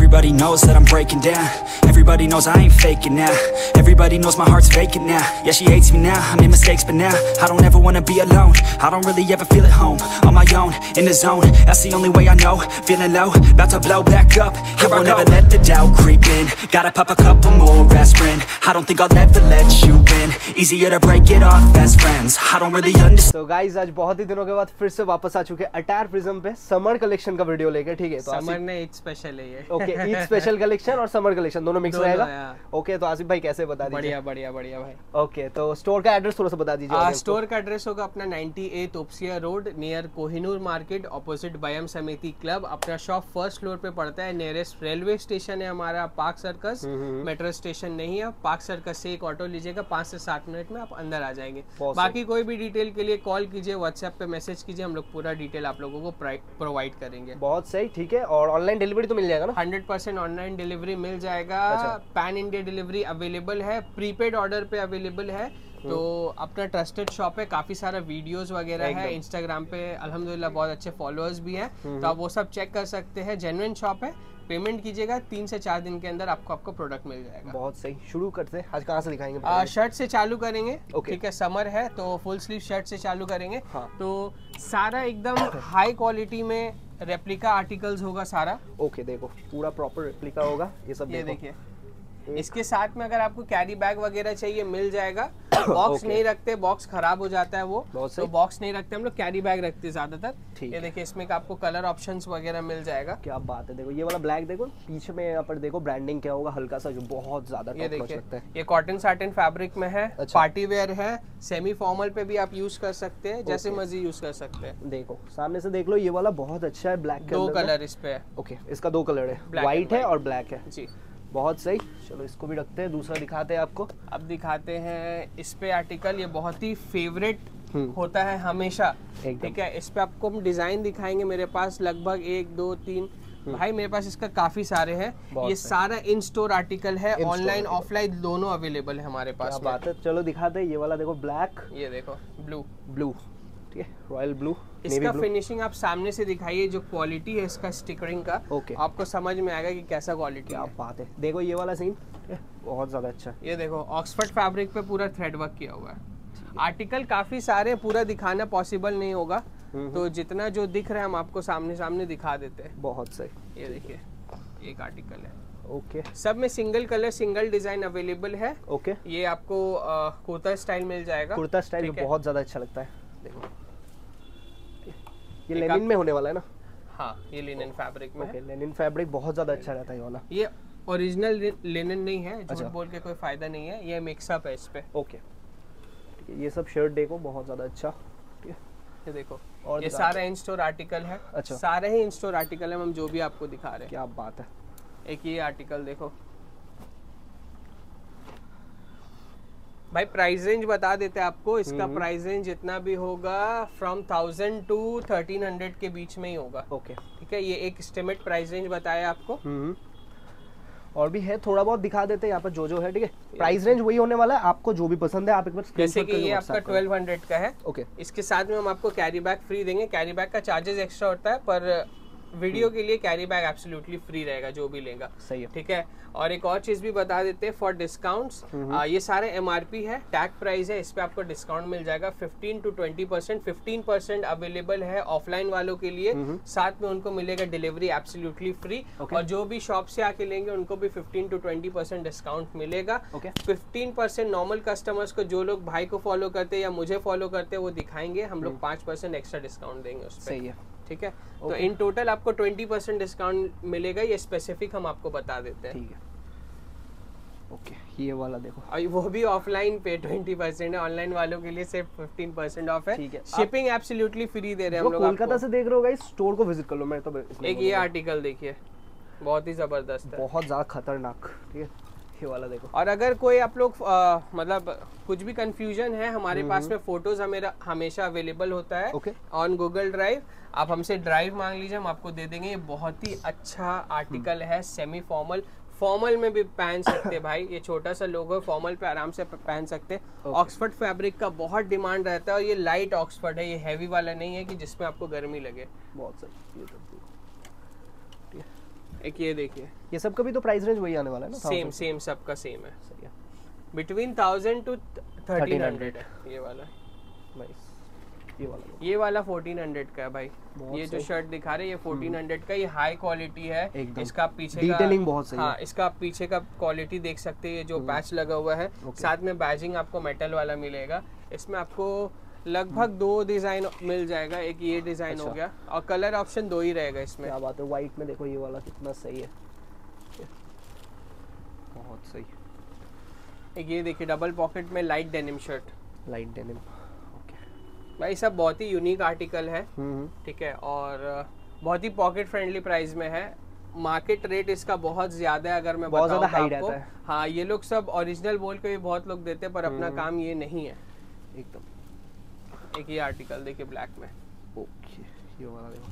Everybody knows that I'm breaking down. Everybody knows I ain't faking now. Everybody knows my heart's vacant now. Yeah, she hates me now, I made mistakes but now I don't ever wanna be alone. I don't really ever feel at home. On my own, in the zone, that's the only way I know. Feeling low, about to blow back up. Here I won't ever let the doubt creep in. Gotta pop a couple more aspirin. I don't think I'll ever let you in. Easier to break it off best friends. I don't really understand. तो guys आज बहुत ही दिनों के बाद फिर से वापस आ चुके हैं अटायर प्रिज्म पे समर कलेक्शन का वीडियो लेकर। ठीक है, तो समर ने ईद स्पेशल है ये। ओके, ईद स्पेशल कलेक्शन और समर कलेक्शन दोनों मिक्स रहेगा। ओके, तो आसिफ भाई कैसे बता दीजिए। बढ़िया भाई। ओके, तो स्टोर का एड्रेस थोड़ा सा बता दीजिए। स्टोर का एड्रेस होगा अपना 98 Topsia road near Kohinoor market opposite Byayam Samiti club. अपना शॉप फर्स्ट फ्लोर पे पड़ता है। नियरेस्ट रेलवे स्टेशन है हमारा पार्क सर्कस। मेट्रो स्टेशन नहीं है। पार्क सर्कस से एक ऑटो लीजिएगा, 5 से 7 मिनट में आप अंदर आ जाएंगे। बाकी कोई भी डिटेल के लिए कॉल कीजिए, व्हाट्सएप पे मैसेज कीजिए, हम लोग पूरा डिटेल आप लोगों को प्रोवाइड करेंगे। बहुत सही, ठीक है। और ऑनलाइन डिलीवरी तो मिल जाएगा ना? 100% ऑनलाइन डिलीवरी मिल जाएगा। पैन इंडिया डिलीवरी अवेलेबल है, प्रीपेड ऑर्डर पे अवेलेबल है। तो अपना ट्रस्टेड शॉप है, काफी सारा वीडियोस वगैरह है। इंस्टाग्राम पे अल्हम्दुलिल्लाह बहुत अच्छे फॉलोअर्स भी हैं, तो आप वो सब चेक कर सकते हैं। जेन्युइन शॉप है। पेमेंट कीजिएगा, 3 से 4 दिन के अंदर आपको प्रोडक्ट मिल जाएगा। बहुत सही, शुरू करते हैं। आज कहाँ से दिखाएंगे? शर्ट से चालू करेंगे। ठीक है, समर है तो फुल स्लीव शर्ट से चालू करेंगे। तो सारा एकदम हाई क्वालिटी में रेप्लिका आर्टिकल्स होगा सारा। ओके, देखो पूरा प्रॉपर रेप्लिका होगा ये सब। ये देखिए, इसके साथ में अगर आपको कैरी बैग वगैरह चाहिए मिल जाएगा। बॉक्स नहीं रखते, बॉक्स खराब हो जाता है वो, तो बॉक्स नहीं रखते हम लोग, कैरी बैग रखते हैं ज्यादातर। ये देखिए, इसमें आपको कलर ऑप्शंस वगैरह मिल जाएगा। क्या बात है, देखो ये वाला ब्लैक, देखो पीछे में यहाँ पर देखो ब्रांडिंग क्या होगा हल्का सा, जो बहुत ज्यादा ये देखिए, ये कॉटन साटिन फैब्रिक में है। पार्टी वेयर है, सेमी फॉर्मल पे भी आप यूज कर सकते हैं, जैसे मर्जी यूज कर सकते हैं। देखो सामने से देख लो, ये वाला बहुत अच्छा है, ब्लैक के 2 कलर इस पे है। ओके, इसका 2 कलर है, व्हाइट है और ब्लैक है जी। बहुत सही, चलो इसको भी रखते हैं, दूसरा दिखाते हैं आपको। अब दिखाते हैं इस पे आर्टिकल, ये बहुत ही फेवरेट होता है हमेशा। ठीक है, इस पे आपको हम डिजाइन दिखाएंगे। मेरे पास लगभग 1 2 3 भाई मेरे पास इसका काफी सारे हैं। ये सारा इन स्टोर आर्टिकल है, ऑनलाइन ऑफलाइन दोनों अवेलेबल है हमारे पास। क्या बात है, चलो दिखाते हैं। ये वाला देखो ब्लैक, ये देखो ब्लू, ठीक है, रॉयल ब्लू। इसका फिनिशिंग आप सामने से दिखाइए, जो क्वालिटी है इसका स्टिकरिंग का, आपको समझ में आएगा कि कैसा क्वालिटी है। क्या बात है, देखो ये वाला सीन बहुत ज्यादा अच्छा है। ये देखो ऑक्सफोर्ड फैब्रिक पे पूरा थ्रेड वर्क किया हुआ है। आर्टिकल काफी सारे, पूरा दिखाना पॉसिबल नहीं होगा, तो जितना जो दिख रहा है हम आपको सामने दिखा देते हैं। बहुत सही, ये देखिए एक आर्टिकल है। ओके, सब में single colour single design available है। ओके, ये आपको कुर्ता स्टाइल मिल जाएगा। कुर्ता स्टाइल बहुत ज्यादा अच्छा लगता है। देखो ये लेनिन में होने वाला है ना? हाँ, ये लिनन फैब्रिक में है। लेनिन फैब्रिक बहुत ज्यादा अच्छा रहता है ये वाला। ये ओरिजिनल लिनन नहीं है, झूठ बोल के कोई फायदा नहीं है, ये मिक्सअप है इस पे। ओके, ये सब शर्ट देखो बहुत ज्यादा अच्छा। ये देखो, और ये सारा इन स्टोर आर्टिकल है। अच्छा, सारे ही इन स्टोर आर्टिकल है, हम जो भी आपको दिखा रहे हैं। क्या बात है, एक ये आर्टिकल देखो भाई। प्राइस रेंज बता देते हैं आपको, इसका प्राइस रेंज जितना भी होगा फ्रॉम 1000 to 1300 के बीच में ही होगा। ओके, ठीक है, ये एक एस्टिमेट प्राइस रेंज बताया आपको। और भी है, थोड़ा बहुत दिखा देते हैं यहाँ पर जो है। ठीक है, प्राइस रेंज वही होने वाला है, आपको जो भी पसंद है आप एक बार जैसे कि ये आपका 1200 का है। ओके, इसके साथ में हम आपको कैरी बैग फ्री देंगे। कैरी बैग का चार्जेस एक्स्ट्रा होता है, पर वीडियो के लिए कैरी बैग एब्सोल्युटली फ्री रहेगा जो भी लेगा। सही है, ठीक है। और एक और चीज भी बता देते हैं फॉर डिस्काउंट्स, ये सारे एमआरपी है, टैग प्राइस है, इस पे आपको डिस्काउंट मिल जाएगा 15 to 20%। 15% अवेलेबल है ऑफलाइन वालों के लिए, साथ में उनको मिलेगा डिलीवरी एब्सोल्युटली फ्री। और जो भी शॉप से आके लेंगे उनको भी 15 to 20% डिस्काउंट मिलेगा। 15% नॉर्मल कस्टमर्स को, जो लोग भाई को फॉलो करते हैं या मुझे फॉलो करते हैं, वो दिखाएंगे, हम लोग 5% एक्स्ट्रा डिस्काउंट देंगे उस पर। सही है, ठीक है। तो इन टोटल आपको 20% डिस्काउंट मिलेगा, ये स्पेसिफिक हम आपको बता देते हैं। ठीक है, ओके, ये वाला देखो, और वो भी ऑफलाइन पे 20% है, ऑनलाइन वालों के लिए सिर्फ 15% ऑफ है। ठीक है, शिपिंग एब्सोल्युटली फ्री दे रहे हैं हम लोग। कोलकाता से देख रहे हो गाइस, स्टोर को विजिट कर लो। मैं तो एक ये आर्टिकल देखिए, बहुत ही जबरदस्त है, बहुत ज्यादा खतरनाक। ठीक है, ये वाला देखो। और अगर कोई आप लोग मतलब कुछ भी कंफ्यूजन है, हमारे पास में फोटोज हमेशा अवेलेबल होता है ऑन गूगल ड्राइव। आप हमसे ड्राइव मांग लीजिए, हम आपको दे देंगे। ये बहुत ही अच्छा आर्टिकल है, सेमी फॉर्मल, फॉर्मल में भी पहन सकते हैं भाई। ये छोटा सा लोगो, फॉर्मल पे आराम से पहन सकते हैं। ऑक्सफोर्ड फैब्रिक का बहुत डिमांड रहता है, और ये लाइट ऑक्सफोर्ड है, ये हैवी वाला नहीं है कि जिसमें आपको गर्मी लगे। बहुत सही, एक ये देखिए, ये सब का भी तो प्राइस रेंज वही आने वाला है ना? सेम सबका सेम है, सही है। बिटवीन 1000 to 1300 है ये वाला। नाइस। ये वाला 1400 का है भाई। ये जो शर्ट दिखा रहे हैं ये 1400 का, ये हाई क्वालिटी है। इसका पीछे डिटेलिंग बहुत सही है। हाँ, इसका पीछे का क्वालिटी देख सकते हैं, ये जो पैच लगा हुआ है, साथ में बैजिंग आपको मेटल वाला मिलेगा। इसमें आपको लगभग 2 डिजाइन मिल जाएगा, एक ये डिजाइन हो गया और कलर ऑप्शन 2 ही रहेगा इसमें। क्या बात है, व्हाइट में देखो ये वाला कितना सही है, बहुत सही। एक ये देखिए डबल पॉकेट में light denim shirt, light denim. भाई सब बहुत ही यूनिक आर्टिकल है, ठीक है, और बहुत ही पॉकेट फ्रेंडली प्राइस में है। मार्केट रेट इसका बहुत ज्यादा है, अगर मैं बताऊं तो आपको। हाँ, ये लोग सब ओरिजिनल बोल के भी बहुत लोग देते हैं, पर अपना काम ये नहीं है एकदम। एक ये आर्टिकल देखिए ब्लैक में। ओके, ये वाला देखो।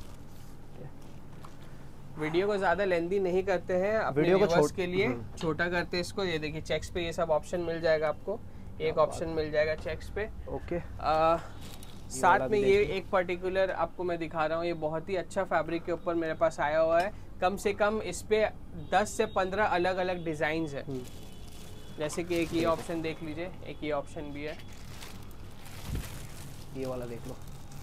वीडियो को ज्यादा लेंथी नहीं करते हैं, अपने वीडियो को के लिए छोटा करते हैं इसको। ये देखिए चेक्स पे ये सब ऑप्शन मिल जाएगा आपको, एक ऑप्शन मिल जाएगा चेक्स पे। ओके, साथ में ये एक पर्टिकुलर आपको मैं दिखा रहा हूँ, ये बहुत ही अच्छा फैब्रिक के ऊपर मेरे पास आया हुआ है। कम से कम इस पे 10 से 15 अलग अलग डिजाइन है। जैसे कि एक ये ऑप्शन देख लीजिए, एक ये ऑप्शन भी है, ये वाला देख लो।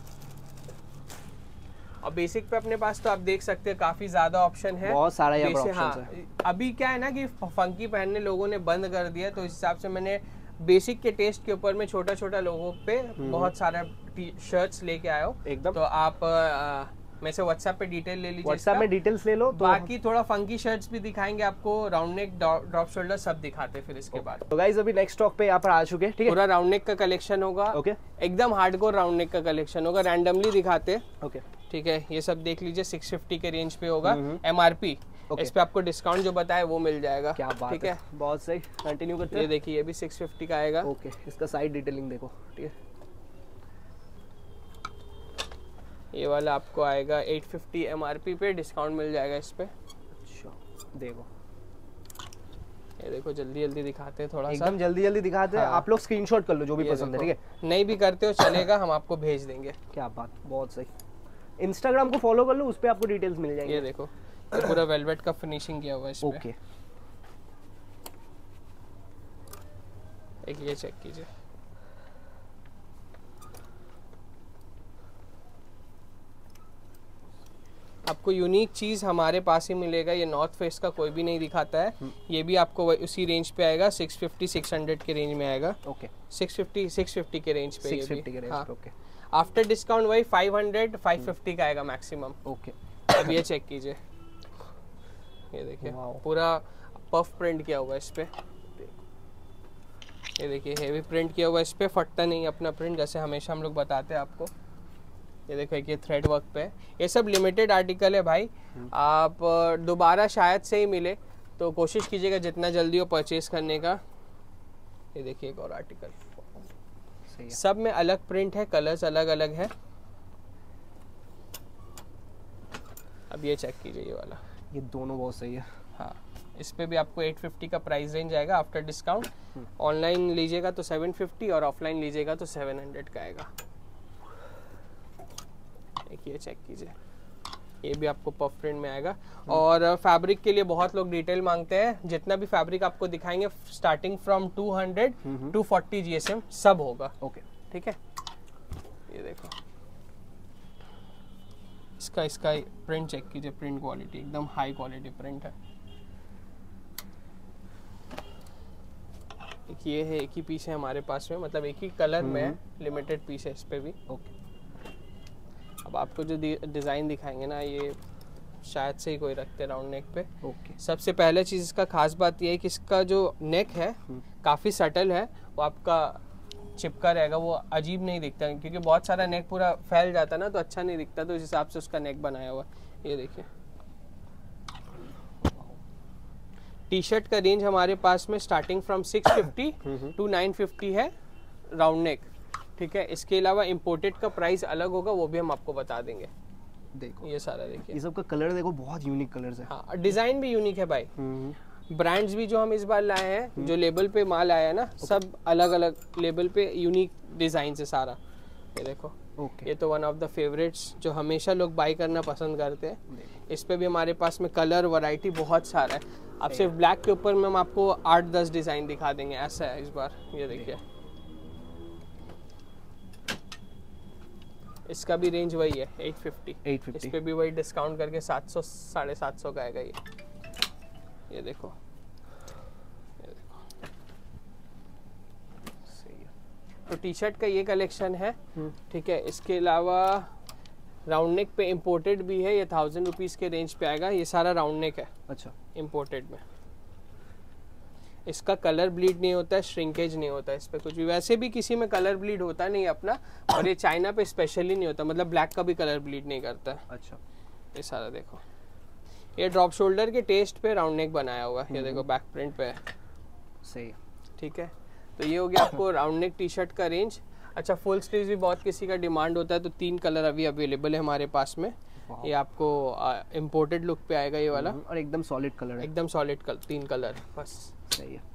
और बेसिक पे अपने पास तो आप देख सकते हैं काफी ज्यादा ऑप्शन है, बहुत सारा यहाँ पर हाँ, ऑप्शंस है। अभी क्या है ना कि फंकी पहनने लोगों ने बंद कर दिया, तो इस हिसाब से मैंने बेसिक के टेस्ट के ऊपर में छोटा छोटा लोगों पे बहुत सारा शर्ट्स लेके आया हूँ एकदम। तो आप मैं से व्हाट्सएप पे डिटेल ले लीजिए, व्हाट्सएप में डिटेल्स ले लो। तो बाकी थोड़ा फंकी शर्ट्स भी दिखाएंगे आपको, राउंड नेक ड्रॉप शोल्डर सब दिखाते हैं फिर इसके बाद। तो गाइस अभी नेक्स्ट स्टॉक पे यहाँ पर आ चुके हैं, ठीक है। पूरा राउंड नेक का कलेक्शन होगा, ओके, एकदम हार्डकोर राउंड नेक का कलेक्शन होगा, रैंडमली दिखाते, ओके, ठीक है। ये सब देख लीजिए, 650 के रेंज पे होगा MRP। इस पे आपको डिस्काउंट जो बताया वो मिल जाएगा। क्या बात ठीक है, बहुत सही। कंटिन्यू करते हैं। ये देखिए, ये भी 650 का आएगा। ओके, इसका साइड डिटेलिंग देखो, ठीक है। ये वाला आपको आएगा 850 MRP पे, डिस्काउंट मिल जाएगा इस पे। अच्छा, देखो, ये देखो जल्दी जल्दी दिखाते हैं, थोड़ा सा एकदम जल्दी जल्दी दिखाते हैं। आप लोग स्क्रीनशॉट कर लो जो भी पसंद है, ठीक है। नहीं भी करते हो चलेगा, हम आपको भेज देंगे। क्या बात, बहुत सही। इंस्टाग्राम को फॉलो कर लो, उस पे आपको डिटेल्स मिल जाएंगे। ये देखो, ये पूरा वेलवेट का फिनिशिंग किया हुआ है इसमें। ओके, एक ये चेक कीजिए, आपको यूनिक चीज हमारे पास ही मिलेगा। ये नॉर्थ फेस का कोई भी नहीं दिखाता है। ये भी आपको उसी रेंज पे आएगा, 650-600 के रेंज में आएगा। ओके, 650 के रेंज पे, 650 के रेंज पे। ओके, आफ्टर डिस्काउंट वही 500-550 का आएगा मैक्सिमम। ओके, अब ये चेक कीजिए, ये देखिए पूरा पफ प्रिंट किया हुआ है इस पे। ये देखिए हेवी प्रिंट किया हुआ है इस पे, फटता नहीं अपना प्रिंट, जैसे हमेशा हम लोग बताते हैं आपको। ये देखो ये थ्रेड वर्क पे, ये सब लिमिटेड आर्टिकल है भाई, आप दोबारा शायद से ही मिले, तो कोशिश कीजिएगा जितना जल्दी हो परचेज करने का। ये देखिए एक और आर्टिकल, सब में अलग प्रिंट है, कलर्स अलग अलग है। अब ये चेक कीजिए, ये वाला, ये दोनों बहुत सही है। हाँ, इस पे भी आपको 850 का प्राइस रेंज आएगा आफ्टर डिस्काउंट। ऑनलाइन लीजिएगा तो 750 और ऑफलाइन लीजिएगा तो 700 का आएगा। एक ये चेक कीजिए, ये भी आपको पफ प्रिंट में आएगा। और फैब्रिक के लिए बहुत लोग डिटेल मांगते हैं, जितना भी फैब्रिक आपको दिखाएंगे स्टार्टिंग फ्रॉम 200 to 40 GSM सब होगा। ओके, ठीक है, ये देखो इसका प्रिंट चेक कीजिए, प्रिंट क्वालिटी एकदम हाई क्वालिटी प्रिंट है। एक ये है, एक ही पीस है हमारे पास में, मतलब एक ही कलर में है, लिमिटेड पीस है इस पे भी। ओके, अब आपको जो डिज़ाइन दिखाएंगे ना, ये शायद से ही कोई रखते राउंड नेक पे। ओके, सबसे पहले चीज़ इसका खास बात ये है कि इसका जो नेक है काफ़ी सटल है, वो आपका चिपका रहेगा, वो अजीब नहीं दिखता, क्योंकि बहुत सारा नेक पूरा फैल जाता ना तो अच्छा नहीं दिखता, तो इस हिसाब से उसका नेक बनाया हुआ। ये देखिए, टी शर्ट का रेंज हमारे पास में स्टार्टिंग फ्रॉम 650 to 950 है राउंड नेक, ठीक है। इसके अलावा इम्पोर्टेड का प्राइस अलग होगा, वो भी हम आपको बता देंगे। देखो ये सारा देखिए, ये सब का कलर देखो, बहुत यूनिक कलर्स है। हाँ, डिजाइन भी यूनिक है भाई। ब्रांड्स भी जो हम इस बार लाए हैं, जो लेबल पे माल आया है ना, सब अलग अलग लेबल पे यूनिक डिजाइन है सारा। ये देखो, ओके, ये तो वन ऑफ द फेवरेट्स जो हमेशा लोग बाय करना पसंद करते हैं। इस पे भी हमारे पास में कलर वैरायटी बहुत सारा है। अब सिर्फ ब्लैक के ऊपर में हम आपको 8-10 डिज़ाइन दिखा देंगे, ऐसा है इस बार। ये देखिए, इसका भी रेंज वही है 850। इस पे भी वही डिस्काउंट करके 700 750 का आएगा ये देखो, ये देखो। सही है। तो टी शर्ट का ये कलेक्शन है, ठीक है। इसके अलावा राउंड नेक पे इम्पोर्टेड भी है, ये 1000 रुपीज़ के रेंज पे आएगा। ये सारा राउंड नेक है, अच्छा, इम्पोर्टेड में। इसका कलर ब्लीड नहीं होता है, श्रिंकेज नहीं होता है इस पे कुछ भी। वैसे भी किसी में कलर ब्लीड होता नहीं अपना, और ये चाइना पे स्पेशली नहीं होता, मतलब ब्लैक का भी कलर ब्लीड नहीं करता है। अच्छा, ये सारा देखो, ये ड्रॉप शोल्डर के टेस्ट पे राउंड नेक बनाया हुआ है। ये देखो बैक प्रिंट पे है, सही है, ठीक है। तो ये हो गया आपको राउंड नेक टी शर्ट का रेंज। अच्छा, फुल स्लीव्स भी बहुत किसी का डिमांड होता है, तो 3 कलर अभी अवेलेबल है हमारे पास में। ये आपको इम्पोर्टेड लुक पे आएगा ये वाला, और एकदम सॉलिड कलर है, एकदम सॉलिड 3 कलर बस। सही है।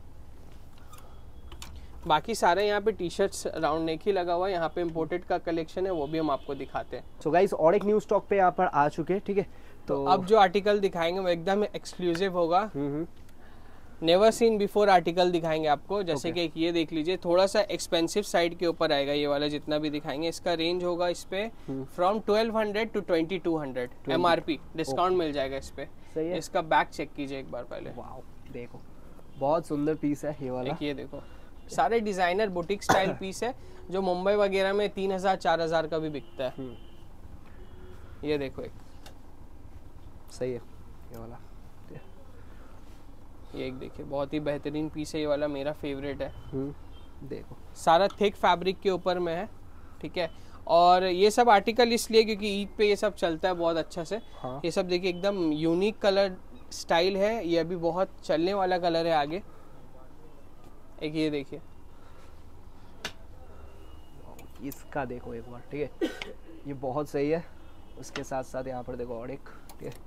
बाकी सारे यहाँ पे टी शर्ट्स राउंड नेक ही लगा हुआ है। यहाँ पे इम्पोर्टेड का कलेक्शन है, वो भी हम आपको दिखाते हैं। सो गाइस, और एक न्यू स्टॉक पे यहाँ पर आ चुके हैं, ठीक है। तो अब जो आर्टिकल दिखाएंगे वो एकदम एक्सक्लूसिव होगा, नेवर सीन बिफोर आर्टिकल दिखाएंगे आपको। जैसे कि ये देख लीजिए, थोड़ा सा एक्सपेंसिव साइड के ऊपर आएगा ये वाला, जितना भी दिखाएंगे। इसका रेंज होगा इस पे फ्रॉम 1200 टू 2200 MRP, डिस्काउंट मिल जाएगा इस पे। इसका बैक चेक कीजिए एक बार पहले, वाओ, देखो बहुत सुंदर पीस है ये वाला। ये देखो, सारे डिजाइनर बुटीक स्टाइल पीस है, जो मुंबई वगैरह में 3000-4000 का भी बिकता है। ये देखो, एक सही है ये वाला, ये एक देखिए, बहुत ही बेहतरीन पीस है ये वाला, मेरा फेवरेट है। देखो, सारा थिक फैब्रिक के ऊपर में है, ठीक है। और ये सब आर्टिकल इसलिए क्योंकि ईद पे ये सब चलता है बहुत अच्छा से। हाँ। ये सब देखिए, एकदम यूनिक कलर स्टाइल है, ये अभी बहुत चलने वाला कलर है आगे। एक ये देखिए, इसका देखो एक बार, ठीक है, ये बहुत सही है। उसके साथ साथ यहाँ पर देखो और एक, ठीक है,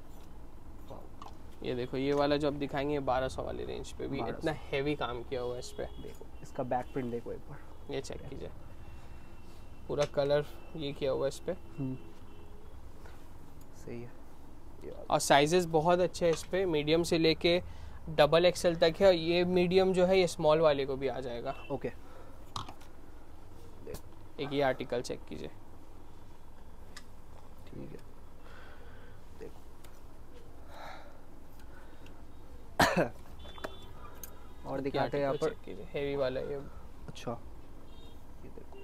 ये देखो ये वाला जो अब दिखाएंगे 1200 वाली रेंज पे भी इतना हेवी काम किया हुआ है इस पे। देखो इसका बैक प्रिंट देखो एक बार, ये चेक कीजिए, पूरा कलर ये किया हुआ है इस पे। सही है। और साइजेस बहुत अच्छे हैं इस पे, मीडियम से लेके डबल XL तक है। ये मीडियम जो है ये स्मॉल वाले को भी आ जाएगा। ओके, एक ये आर्टिकल चेक कीजिए, ठीक है, देखो और दिखाते हैं यहाँ पर, हेवी वाला ये। अच्छा, ये देखो,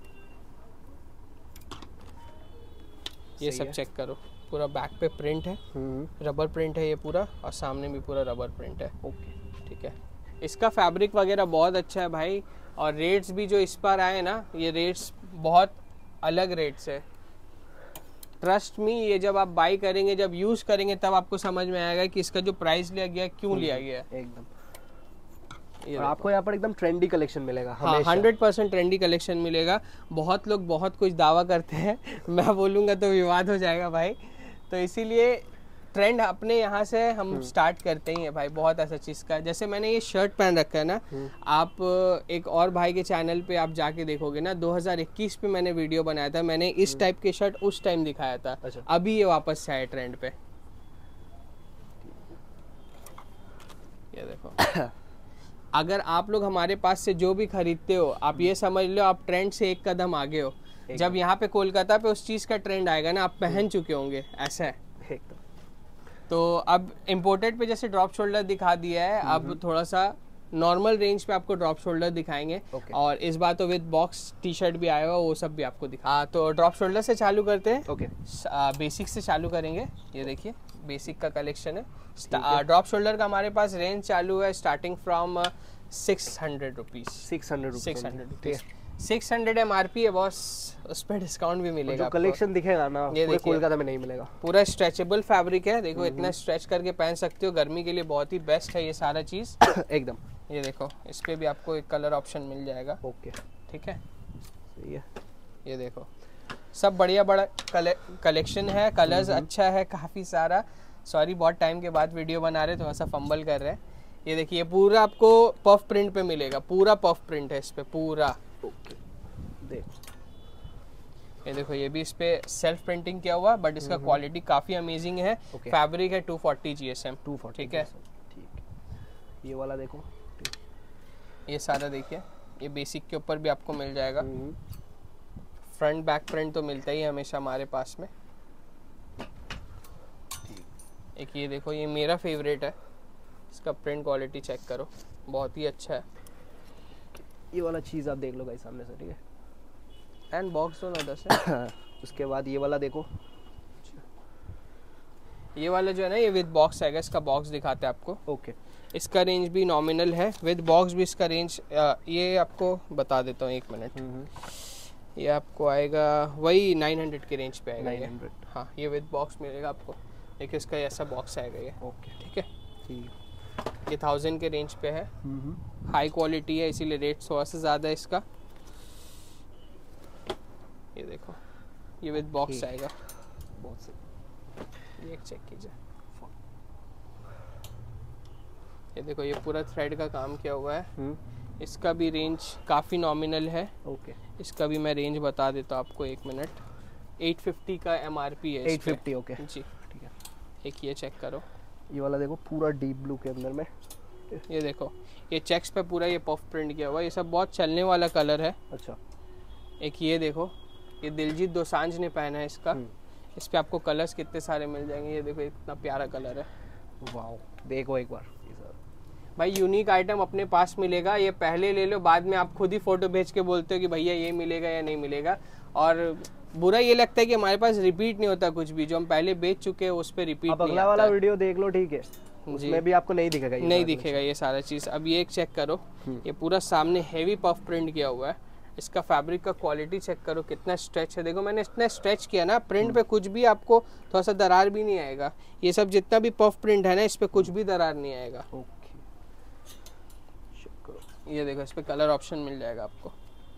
ये सब चेक करो, पूरा बैक पे प्रिंट है, रबर प्रिंट है ये पूरा, और सामने भी पूरा रबर प्रिंट है। ओके, ठीक है। इसका फैब्रिक वगैरह बहुत अच्छा है भाई, और रेट्स भी जो इस पर आए ना, ये रेट्स बहुत अलग रेट्स है। ट्रस्ट मी, ये जब आप बाई करेंगे, जब यूज करेंगे, तब आपको समझ में आएगा कि इसका जो प्राइस लिया गया क्यों लिया गया एकदम। और आपको यहाँ पर एकदम ट्रेंडी कलेक्शन मिलेगा। हाँ, 100% ट्रेंडी कलेक्शन मिलेगा। बहुत लोग बहुत कुछ दावा करते हैं, मैं बोलूँगा तो विवाद हो जाएगा भाई, तो इसीलिए ट्रेंड अपने यहाँ से हम स्टार्ट करते ही हैं भाई। बहुत ऐसा चीज़ का, जैसे मैंने ये शर्ट पहन रखा है ना, आप एक और भाई के चैनल पे आप जाके देखोगे ना, 2021 पे मैंने वीडियो बनाया था, मैंने इस टाइप के शर्ट उस टाइम दिखाया था। अच्छा। अभी ये वापस से आए ट्रेंड पे, ये देखो। अगर आप लोग हमारे पास से जो भी खरीदते हो, आप ये समझ लो आप ट्रेंड से एक कदम आगे हो। जब यहाँ पे कोलकाता पे उस चीज़ का ट्रेंड आएगा ना, आप पहन चुके होंगे, ऐसा है एकदम। तो अब इम्पोर्टेड पे जैसे ड्रॉप शोल्डर दिखा दिया है, अब थोड़ा सा नॉर्मल रेंज पे आपको ड्रॉप शोल्डर दिखाएंगे। और इस बार तो विद बॉक्स टी शर्ट भी आया हुआ, वो सब भी आपको दिखा। तो ड्रॉप शोल्डर से चालू करते हैं। ओके, बेसिक से चालू करेंगे। ये देखिए बेसिक का कलेक्शन है। ड्रॉप शोल्डर का हमारे पास रेंज चालू है स्टार्टिंग फ्रॉम 600 रुपीज़। 600 MRP है बॉस, उस पर डिस्काउंट भी मिलेगा। जो कलेक्शन दिखेगा ना, ये पूरे कोलकाता में नहीं मिलेगा। पूरा स्ट्रेचेबल फैब्रिक है, देखो इतना स्ट्रेच करके पहन सकते हो, गर्मी के लिए बहुत ही बेस्ट है ये सारा चीज़। एकदम। ये देखो, इस पे भी आपको एक कलर ऑप्शन मिल जाएगा। ओके, ठीक है, सही है। ये देखो सब बढ़िया बड़ा कलेक्शन है, कलर्स अच्छा है काफ़ी सारा। सॉरी बहुत टाइम के बाद वीडियो बना रहे, थोड़ा सा फंबल कर रहे हैं। ये देखिए पूरा आपको पफ प्रिंट पे मिलेगा, पूरा पफ प्रिंट है इस पे पूरा। ओके, देखो ये देखो ये भी इस पे सेल्फ प्रिंटिंग किया हुआ, बट इसका क्वालिटी काफी अमेजिंग है। फैब्रिक है 240 GSM, 240, ठीक है। ये वाला देखो, ये सारा देखिए, ये बेसिक के ऊपर भी आपको मिल जाएगा। फ्रंट बैक प्रिंट तो मिलता ही है हमेशा हमारे पास में। एक ये देखो, ये मेरा फेवरेट है, इसका प्रिंट क्वालिटी चेक करो, बहुत ही अच्छा है। ये वाला चीज़ आप देख लो भाई सामने से, ठीक है। एंड बॉक्स तो ना है। उसके बाद ये वाला देखो, ये वाला जो है ना, ये विद बॉक्स आएगा, इसका बॉक्स दिखाते हैं आपको। ओके। इसका रेंज भी नॉमिनल है, विद बॉक्स भी इसका रेंज ये आपको बता देता हूँ, 1 मिनट। ये आपको आएगा वही 900 के रेंज पे आएगा। 900, हाँ, ये विद बॉक्स मिलेगा आपको। देखिए इसका ऐसा बॉक्स आएगा ये। ओके, ठीक है। ठीक। ये 1000 के रेंज पे है, हाई क्वालिटी है, इसीलिए रेट थोड़ा सा ज़्यादा है इसका। ये देखो, ये विद बॉक्स आएगा। बहुत सही। ये एक चेक कीजिए, ये देखो, ये पूरा थ्रेड का काम किया हुआ है। इसका भी रेंज काफ़ी नॉमिनल है। ओके। इसका भी मैं रेंज बता देता हूँ आपको, 1 मिनट। 850 का MRP है। 850, ओके जी, ठीक है। एक ये चेक करो, ये वाला देखो, पूरा डीप ब्लू के अंदर में। ये देखो, ये चेक्स पे पूरा ये पफ प्रिंट किया हुआ है। ये सब बहुत चलने वाला कलर है। अच्छा। एक ये देखो, ये दिलजीत दोसांझ ने पहना है इसका। इस पे आपको कलर्स कितने सारे मिल जाएंगे। ये देखो, इतना प्यारा कलर है। वाह, देखो एक बार भाई, यूनिक आइटम अपने पास मिलेगा, ये पहले ले लो, बाद में आप खुद ही फोटो भेज के बोलते हो कि भैया ये मिलेगा या नहीं मिलेगा। और बुरा ये लगता है कि हमारे पास रिपीट नहीं होता कुछ भी, जो हम पहले बेच चुके हैं उस पर रिपीट नहीं आता। अगला वाला वीडियो देख लो, ठीक है, उसमें भी आपको नहीं दिखेगा, नहीं दिखेगा ये सारा चीज़। अब ये एक चेक करो, ये पूरा सामने हेवी पफ प्रिंट किया हुआ है। इसका फैब्रिक का क्वालिटी चेक करो, कितना स्ट्रेच है। देखो मैंने इतना स्ट्रेच किया ना, प्रिंट पे कुछ भी आपको थोड़ा सा दरार भी नहीं आएगा। ये सब जितना भी पफ प्रिंट है ना, इस पे कुछ भी दरार नहीं आएगा। ये देखो, इस पे कलर ऑप्शन मिल जाएगा आपको।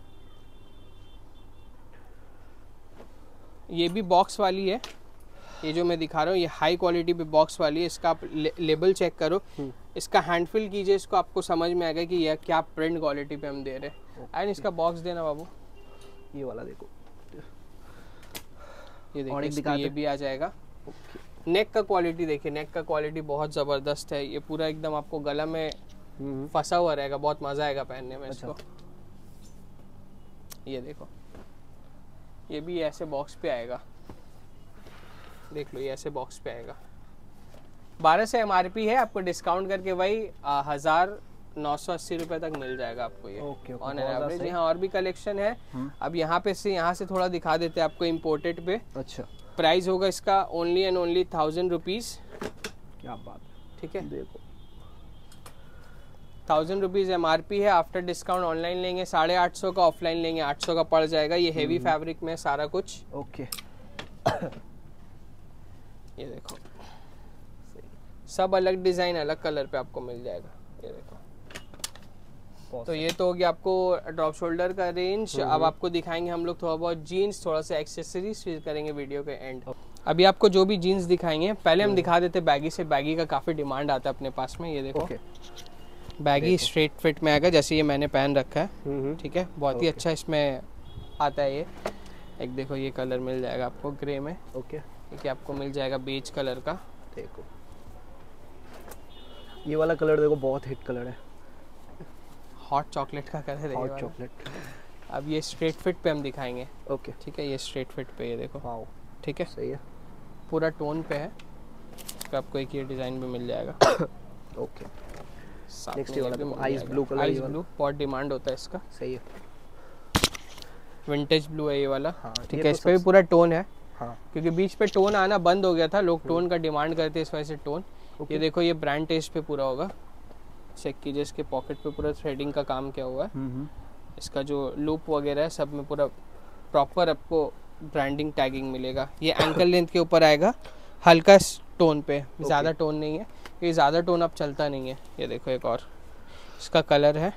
ये भी बॉक्स वाली है, ये जो मैं दिखा रहा हूँ, ये हाई क्वालिटी पे बॉक्स वाली है। इसका आप लेबल चेक करो, इसका हैंडफिल कीजिए, इसको आपको समझ में आएगा कि यह क्या प्रिंट क्वालिटी पे हम दे रहे हैं। एंड इसका बॉक्स देना बाबू, ये वाला देखो, ये देखिए, ये भी आ जाएगा। नेक का क्वालिटी देखिए, नेक का क्वालिटी बहुत ज़बरदस्त है। ये पूरा एकदम आपको गला में फंसा हुआ रहेगा, बहुत मजा आएगा पहनने में। इसको ये देखो, ये भी ऐसे बॉक्स पे आएगा, देख लो, ये ऐसे बॉक्स पे आएगा। 1200 MRP है, आपको डिस्काउंट करके वही 1980 रुपए तक मिल जाएगा आपको ये ऑन एन एवरेज। यहाँ और भी कलेक्शन है। अब यहाँ पे से यहाँ से थोड़ा दिखा देते हैं आपको इम्पोर्टेड पे। अच्छा। प्राइस होगा इसका ओनली एंड ओनली 1000 रुपीज़। क्या बात, ठीक है। देखो 1000 रुपीज़ MRP है। आफ्टर डिस्काउंट ऑनलाइन लेंगे 850 का, ऑफलाइन लेंगे 800 का पड़ जाएगा। ये हेवी फैब्रिक में सारा कुछ। ओके। ये देखो, सब अलग डिजाइन अलग कलर पे आपको मिल जाएगा। ये देखो, तो ये तो हो गया आपको ड्रॉप शोल्डर का रेंज। अब आपको दिखाएंगे हम लोग थोड़ा बहुत जीन्स, थोड़ा सा एक्सेसरीज फिर करेंगे वीडियो के एंड। अभी आपको जो भी जीन्स दिखाएंगे, पहले हम दिखा देते बैगी से। बैगी का काफी डिमांड आता है अपने पास में। ये देखो, बैगी स्ट्रेट फिट में आएगा, जैसे ये मैंने पहन रखा है। ठीक है, बहुत ही अच्छा इसमें आता है ये। एक देखो, ये कलर मिल जाएगा आपको ग्रे में। ओके। ये आपको मिल जाएगा बेज कलर का। देखो, ये वाला कलर देखो, बहुत हिट कलर है, हॉट चॉकलेट का कलर है। Hot chocolate. अब ये स्ट्रेट फिट पे हम दिखाएंगे। ओके। ठीक है, ये स्ट्रेट फिट पे, ये देखो। वाओ, ठीक है, सही है, पूरा टोन पे है। इसका आपको एक ये डिजाइन भी मिल जाएगा। ओके। नेक्स्ट वाला देखो, ice blue colour. Ice blue बहुत डिमांड होता है इसका। सही है, विंटेज ब्लू है ये वाला। हाँ, ठीक है, इस पे भी पूरा टोन है। हाँ, क्योंकि बीच पे टोन आना बंद हो गया था, लोग टोन का डिमांड करते हैं, इस वजह से टोन। ये देखो, ये ब्रांड टेस्ट पे पूरा होगा। चेक कीजिए, इसके पॉकेट पे पूरा थ्रेडिंग का काम किया हुआ है। इसका जो लूप वगैरह है सब में पूरा प्रॉपर आपको ब्रांडिंग टैगिंग मिलेगा। ये एंकल लेंथ के ऊपर आएगा, हल्का टोन पे, ज़्यादा टोन नहीं है। ये ज़्यादा टोन अब चलता नहीं है। ये देखो, एक और इसका कलर है।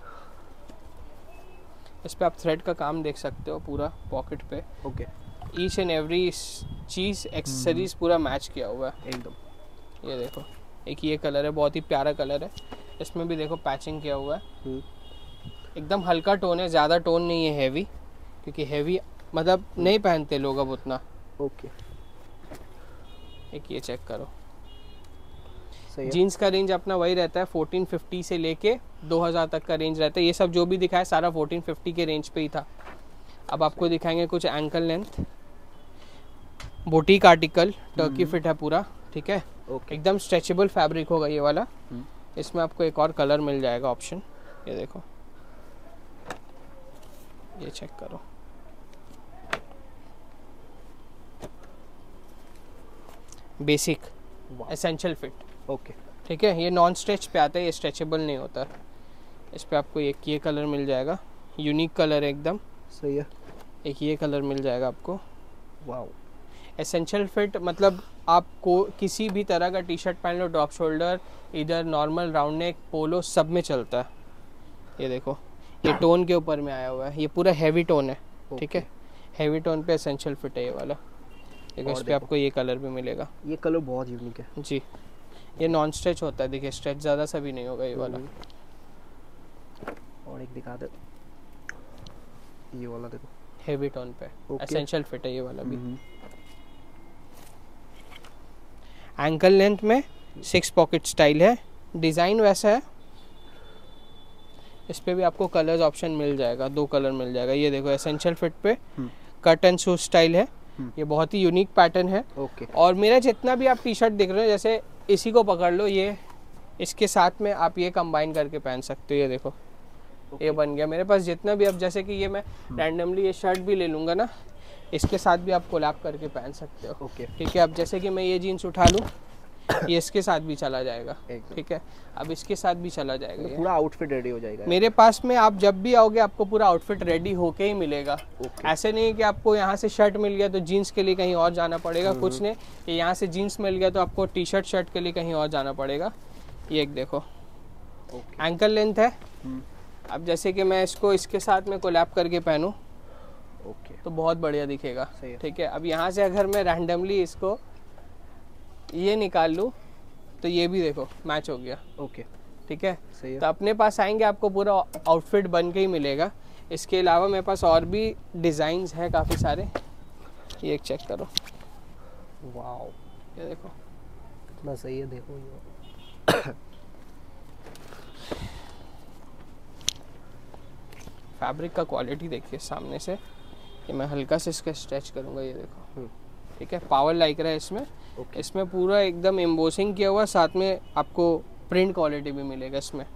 इस पे आप थ्रेड का काम देख सकते हो पूरा पॉकेट पे। ओके। ईच एंड एवरी चीज़ एक्सेसरीज पूरा मैच किया हुआ है एकदम। ये देखो, एक ये कलर है, बहुत ही प्यारा कलर है। इसमें भी देखो पैचिंग किया हुआ है। एकदम हल्का टोन है, ज़्यादा टोन नहीं है हैवी, क्योंकि हैवी मतलब नहीं पहनते लोग अब उतना। ओके, एक ये चेक करो, सही है। जीन्स का रेंज अपना वही रहता है 1450 से लेके 2000 तक का रेंज रहता है। ये सब जो भी दिखाया सारा 1450 के रेंज पे ही था। अब आपको दिखाएंगे कुछ ankle length boutique article, Turkey fit है पूरा, ठीक है। ओके, एकदम स्ट्रेचेबल फैब्रिक होगा ये वाला। इसमें आपको एक और कलर मिल जाएगा ऑप्शन, ये देखो, ये चेक करो, बेसिक एसेंशियल फिट, ओके, ठीक है। ये नॉन स्ट्रेच पे आता है, ये स्ट्रेचेबल नहीं होता। इस पे आपको एक ये कलर मिल जाएगा, यूनिक कलर है एकदम, सही है। एक ये कलर मिल जाएगा आपको। वाओ, एसेंशियल फिट मतलब आपको किसी भी तरह का टी शर्ट पहन लो, ड्रॉप शोल्डर, इधर नॉर्मल राउंड नेक, पोलो, सब में चलता है। ये देखो, ये टोन के ऊपर में आया हुआ है, ये पूरा हैवी टोन है, ठीक है। हैवी टोन पे एसेंशियल फिट है ये वाला। देखो इस पे आपको ये कलर भी मिलेगा। ये कलर बहुत यूनिक है जी, ये नॉन स्ट्रेच होता है, देखिए स्ट्रेच ज़्यादा सा भी नहीं होगा ये वाला। और एक दिखा दे, ये वाला देखो, हेवी टोन पे एसेंशियल फिट है ये वाला भी। एंकल लेंथ में 6 पॉकेट स्टाइल है, डिज़ाइन वैसा है। इस पे भी आपको कलर्स ऑप्शन मिल जाएगा, 2 कलर मिल जाएगा। ये देखो एसेंशियल फिट पे कट एंड शूज स्टाइल है, ये बहुत ही यूनिक पैटर्न है। ओके, और मेरा जितना भी आप टी शर्ट देख रहे हो, जैसे इसी को पकड़ लो, ये इसके साथ में आप ये कंबाइन करके पहन सकते हो। ये देखो ये बन गया मेरे पास जितना भी। अब जैसे कि ये मैं रैंडमली ये शर्ट भी ले लूँगा ना, इसके साथ भी आप कोलैब करके पहन सकते हो, ओके, ठीक है। अब जैसे कि मैं ये जीन्स उठा लूँ, ये इसके साथ भी चला जाएगा, ठीक है। अब इसके साथ भी चला जाएगा, ये पूरा आउटफिट रेडी हो जाएगा मेरे पास में। आप जब भी आओगे आपको पूरा आउटफिट रेडी होके ही मिलेगा। ऐसे नहीं कि आपको यहाँ से शर्ट मिल गया तो जीन्स के लिए कहीं और जाना पड़ेगा, कुछ नहीं। कि यहाँ से जीन्स मिल गया तो आपको टी शर्ट शर्ट के लिए कहीं और जाना पड़ेगा। ये एक देखो, एंकल लेंथ है। अब जैसे कि मैं इसको इसके साथ में कोलैब करके पहनूं, ओके, तो बहुत बढ़िया दिखेगा, सही है। ठीक है। अब यहाँ से अगर मैं रैंडमली इसको ये निकाल लूँ तो ये भी देखो मैच हो गया, ओके, ठीक है। सही है। तो अपने पास आएंगे आपको पूरा आउटफिट बन के ही मिलेगा। इसके अलावा मेरे पास और भी डिज़ाइंस हैं काफ़ी सारे, ये एक चेक करो, वाओ, ये देखो कितना सही है, देखो ये फैब्रिक का क्वालिटी देखिए सामने से। ये मैं हल्का से इसका स्ट्रेच करूँगा, ये देखो, ठीक है। पावर लाइक रहा है इसमें। इसमें पूरा एकदम एम्बोसिंग किया हुआ, साथ में आपको प्रिंट क्वालिटी भी मिलेगा इसमें।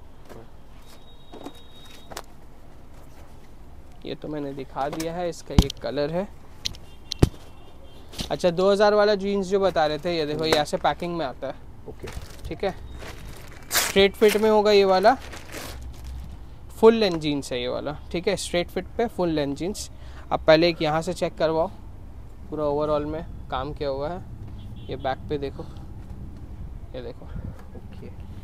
ये तो मैंने दिखा दिया है, इसका ये कलर है। अच्छा, 2000 वाला जीन्स जो बता रहे थे, ये देखो ये ऐसे पैकिंग में आता है, ओके, ठीक है। स्ट्रेट फिट में होगा ये वाला, फुल लेंथ जीन्स है ये वाला, ठीक है। स्ट्रेट फिट पे फुल लेंथ जीन्स। अब पहले एक यहाँ से चेक करवाओ, पूरा ओवरऑल में काम किया हुआ है। ये बैक पे देखो, ये देखो, ओके,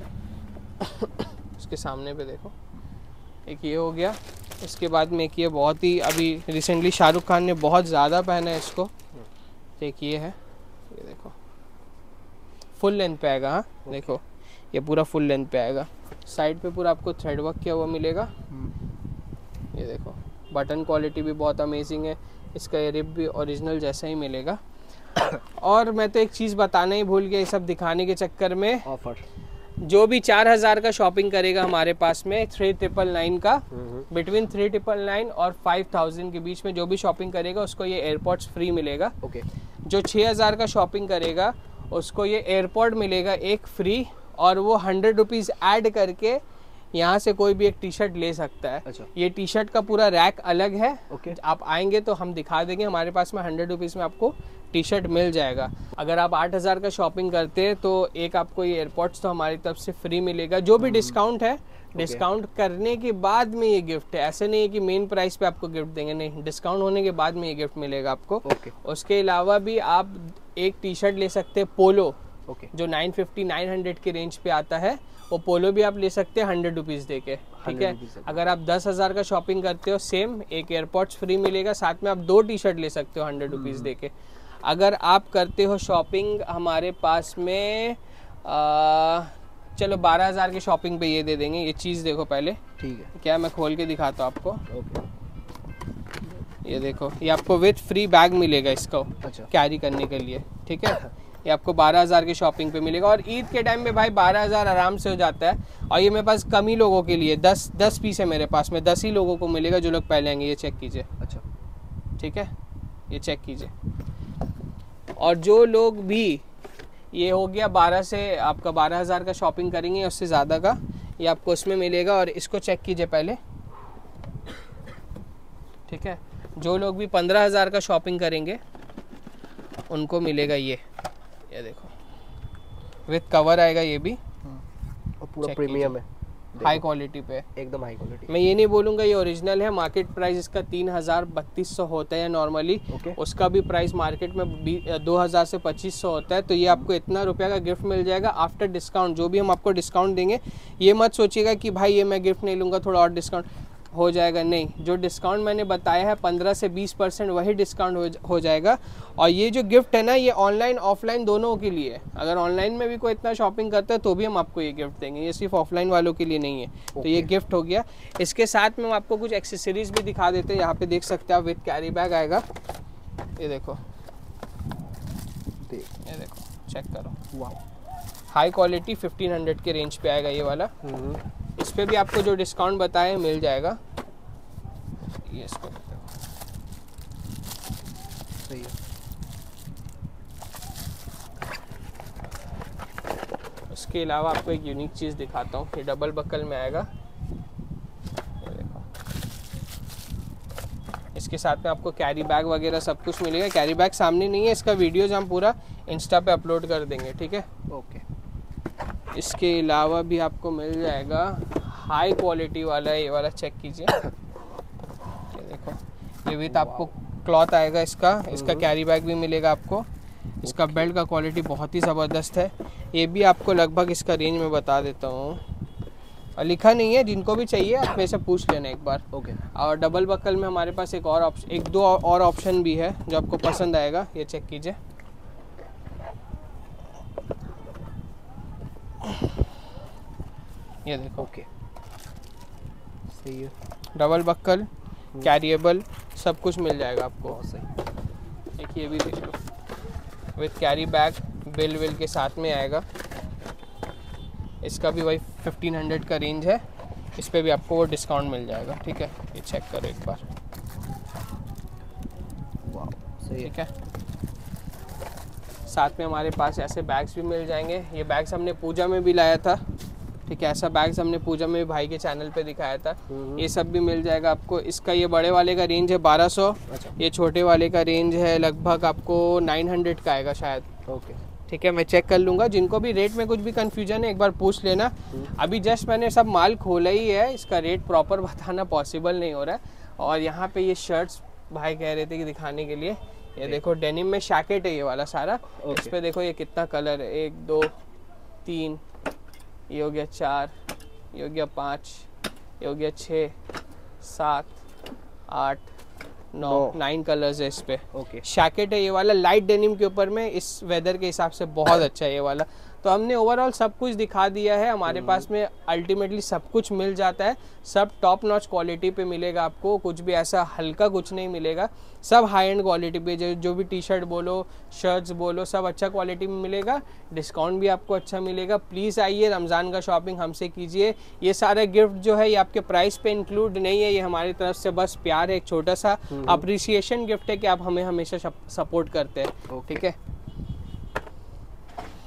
इसके सामने पे देखो। एक ये हो गया, इसके बाद में एक ये बहुत ही अभी रिसेंटली शाहरुख खान ने बहुत ज़्यादा पहना है इसको, एक ये है, ये देखो फुल लेंथ पे आएगा। हाँ देखो ये पूरा फुल लेंथ पे आएगा। साइड पे पूरा आपको थ्रेड वर्क किया हुआ मिलेगा। ये देखो बटन क्वालिटी भी बहुत अमेजिंग है, इसका ये रिप भी ओरिजिनल जैसा ही मिलेगा। और मैं तो एक चीज़ बताना ही भूल गया, ये सब दिखाने के चक्कर में, ऑफर जो भी 4000 का शॉपिंग करेगा हमारे पास में 3999 का, बिटवीन 3999 और 5000 के बीच में जो भी शॉपिंग करेगा उसको ये एयरपोर्ट्स फ्री मिलेगा। ओके, जो 6000 का शॉपिंग करेगा उसको ये एयरपोर्ट मिलेगा एक फ्री, और वो 100 रुपीज़ ऐड करके यहाँ से कोई भी एक टी शर्ट ले सकता है। अच्छा, ये टी शर्ट का पूरा रैक अलग है। ओके, आप आएंगे तो हम दिखा देंगे, हमारे पास में 100 रुपीज़ में आपको टी शर्ट मिल जाएगा। अगर आप 8000 का शॉपिंग करते हैं तो एक आपको ये एयरपोर्ट्स तो हमारी तरफ से फ्री मिलेगा। जो भी डिस्काउंट है, डिस्काउंट करने के बाद में ये गिफ्ट है। ऐसे नहीं है कि मेन प्राइस पे आपको गिफ्ट देंगे, नहीं, डिस्काउंट होने के बाद में ये गिफ्ट मिलेगा आपको। ओके, उसके अलावा भी आप एक टी शर्ट ले सकते हैं पोलो, ओके, जो 950-900 के रेंज पे आता है, वो पोलो भी आप ले सकते हैं 100 रुपीज़ दे के, ठीक है। अगर आप 10,000 का शॉपिंग करते हो, सेम एक एयरपोर्ट्स फ्री मिलेगा, साथ में आप 2 टी शर्ट ले सकते हो 100 रुपीज़ दे के। अगर आप करते हो शॉपिंग हमारे पास में चलो 12,000 की शॉपिंग पे ये दे देंगे। ये चीज़ देखो पहले, ठीक है, क्या मैं खोल के दिखाता हूँ आपको। ओके, ये देखो, ये आपको विथ फ्री बैग मिलेगा इसको अच्छा। कैरी करने के लिए, ठीक है। ये आपको 12,000 की शॉपिंग पे मिलेगा और ईद के टाइम में भाई 12,000 आराम से हो जाता है। और ये मेरे पास कम ही लोगों के लिए 10 पीस है मेरे पास में, 10 ही लोगों को मिलेगा जो लोग पहले आएंगे। ये चेक कीजिए, अच्छा ठीक है, ये चेक कीजिए। और जो लोग भी, ये हो गया 12 से आपका 12,000 का शॉपिंग करेंगे उससे ज़्यादा का, ये आपको उसमें मिलेगा। और इसको चेक कीजिए पहले, ठीक है। जो लोग भी 15,000 का शॉपिंग करेंगे उनको मिलेगा ये देखो, विथ कवर आएगा ये भी, और पूरा प्रीमियम है, हाई क्वालिटी पे, एकदम हाई क्वालिटी। मैं ये नहीं बोलूँगा ये ओरिजिनल है। मार्केट प्राइस इसका 3,000-3,200 होता है नॉर्मली, उसका भी प्राइस मार्केट में 2,000 से 2,500 होता है। तो ये आपको इतना रुपया का गिफ्ट मिल जाएगा आफ्टर डिस्काउंट। जो भी हम आपको डिस्काउंट देंगे, ये मत सोचिएगा कि भाई ये मैं गिफ्ट नहीं लूँगा, थोड़ा और डिस्काउंट हो जाएगा, नहीं। जो डिस्काउंट मैंने बताया है 15 से 20% वही डिस्काउंट हो जाएगा। और ये जो गिफ्ट है ना, ये ऑनलाइन ऑफलाइन दोनों के लिए है। अगर ऑनलाइन में भी कोई इतना शॉपिंग करता है तो भी हम आपको ये गिफ्ट देंगे, ये सिर्फ ऑफलाइन वालों के लिए नहीं है। तो ये गिफ्ट हो गया। इसके साथ में हम आपको कुछ एक्सेसरीज भी दिखा देते हैं। यहाँ पे देख सकते हैं आप, विथ कैरी बैग आएगा। ये देखो, ये देखो, चेक करो, वाह, हाई क्वालिटी 1500 के रेंज पे आएगा ये वाला। इस पे भी आपको जो डिस्काउंट बताया मिल जाएगा। ये इसको सही है। उसके अलावा आपको एक यूनिक चीज़ दिखाता हूँ, ये डबल बकल में आएगा। ये देखो, इसके साथ में आपको कैरी बैग वगैरह सब कुछ मिलेगा। कैरी बैग सामने नहीं है, इसका वीडियोज हम पूरा इंस्टा पे अपलोड कर देंगे, ठीक है। ओके। इसके अलावा भी आपको मिल जाएगा हाई क्वालिटी वाला, ये वाला चेक कीजिए। ये देखो, ये विथ आपको क्लॉथ आएगा इसका कैरी बैग भी मिलेगा आपको। इसका बेल्ट का क्वालिटी बहुत ही ज़बरदस्त है। ये भी आपको लगभग इसका रेंज में बता देता हूँ, और लिखा नहीं है, जिनको भी चाहिए आप मेरे से पूछ लेना एक बार। ओके। और डबल बकल में हमारे पास एक दो और ऑप्शन भी है जो आपको पसंद आएगा। ये चेक कीजिए, ये देखो, ओके, सही है। डबल बक्कल, कैरिएबल, सब कुछ मिल जाएगा आपको। बहुत सही। एक ये भी देख लो, विथ कैरी बैग, बिल विल के साथ में आएगा। इसका भी वही 1500 का रेंज है। इस पे भी आपको वो डिस्काउंट मिल जाएगा, ठीक है। ये चेक करो एक बार, वाह, सही है। ठीक है। साथ में हमारे पास ऐसे बैग्स भी मिल जाएंगे। ये बैग्स हमने पूजा में भी लाया था, ठीक है। ऐसा बैग्स हमने पूजा में भी भाई के चैनल पे दिखाया था। ये सब भी मिल जाएगा आपको। इसका ये बड़े वाले का रेंज है 1200। अच्छा। ये छोटे वाले का रेंज है लगभग आपको 900 का आएगा शायद, ओके, ठीक है। मैं चेक कर लूँगा, जिनको भी रेट में कुछ भी कन्फ्यूजन है एक बार पूछ लेना। अभी जस्ट मैंने सब माल खोला ही है, इसका रेट प्रॉपर बताना पॉसिबल नहीं हो रहा है। और यहाँ पे ये शर्ट्स भाई कह रहे थे कि दिखाने के लिए, ये देखो डेनिम में शैकेट है ये वाला सारा। इस पे देखो ये कितना कलर है, 1 2 3, ये हो गया 4, ये हो गया 5, ये हो गया 6 7 8 9 कलर्स है इस पे। ओके। शैकेट है ये वाला, लाइट डेनिम के ऊपर में, इस वेदर के हिसाब से बहुत अच्छा है ये वाला। तो हमने ओवरऑल सब कुछ दिखा दिया है। हमारे पास में अल्टीमेटली सब कुछ मिल जाता है, सब टॉप नॉच क्वालिटी पे मिलेगा आपको। कुछ भी ऐसा हल्का कुछ नहीं मिलेगा, सब हाई एंड क्वालिटी पे। जो भी टी शर्ट बोलो, शर्ट्स बोलो, सब अच्छा क्वालिटी में मिलेगा। डिस्काउंट भी आपको अच्छा मिलेगा। प्लीज़ आइए, रमज़ान का शॉपिंग हमसे कीजिए। ये सारे गिफ्ट जो है ये आपके प्राइस पे इंक्लूड नहीं है, ये हमारी तरफ से बस प्यार है, एक छोटा सा अप्रिसिएशन गिफ्ट है कि आप हमें हमेशा सपोर्ट करते हैं, ठीक है।